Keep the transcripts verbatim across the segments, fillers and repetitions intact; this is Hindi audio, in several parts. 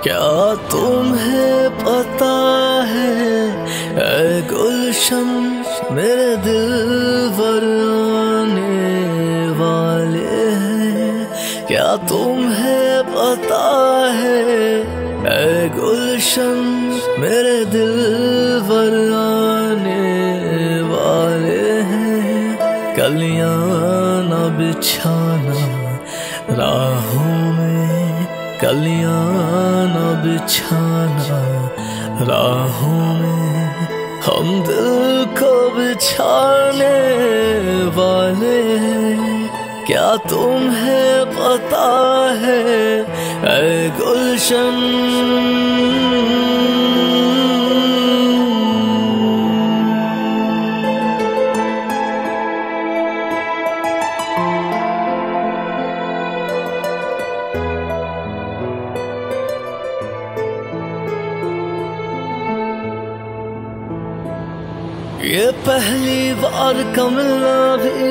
क्या तुम्हें पता है ऐ गुलशन मेरे दिल पर आने वाले हैं। क्या तुम्हें पता है ऐ गुलशन मेरे दिल पर आने वाले हैं। कलियां न बिछाना राहों में, कलियां न बिछाना राहों में, हम दिल को बिछाने वाले हैं। क्या तुम्हें पता है ऐ गुलशन। ये पहली बार का मिलना भी,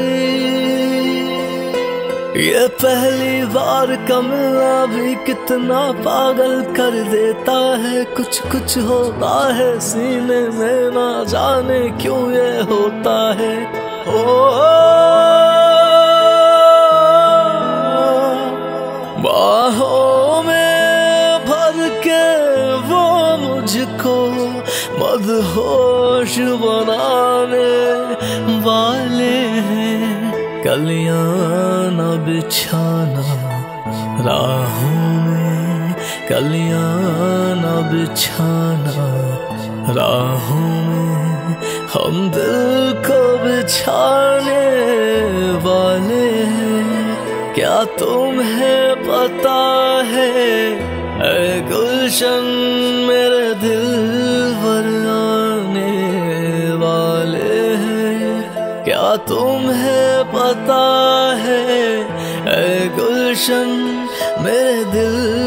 ये पहली बार का मिलना भी कितना पागल कर देता है। कुछ कुछ होता है सीने में, ना जाने क्यों ये होता है। ओ बाहों में भर के वो मुझको मदहोश बनाने वाले हैं। कलियां न बिछाना राहों में, कलियां न बिछाना राहों में, हम दिल को बिछाने वाले हैं। क्या तुम्हें पता है ऐ गुलशन मेरे दिल पर आने वाले हैं। क्या तुम्हें पता है ऐ गुलशन मेरे दिल